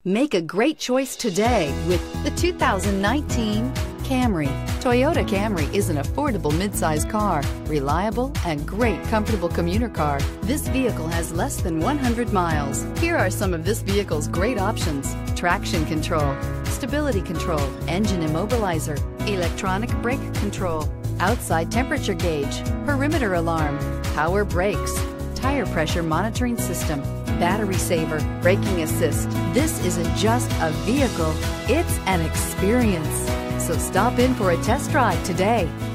Make a great choice today with the 2019 Camry. Toyota Camry is an affordable midsize car, reliable and great comfortable commuter car. This vehicle has less than 100 miles. Here are some of this vehicle's great options: traction control, stability control, engine immobilizer, electronic brake control, outside temperature gauge, perimeter alarm, power brakes, tire pressure monitoring system, battery saver, braking assist. This isn't just a vehicle, it's an experience. So stop in for a test drive today.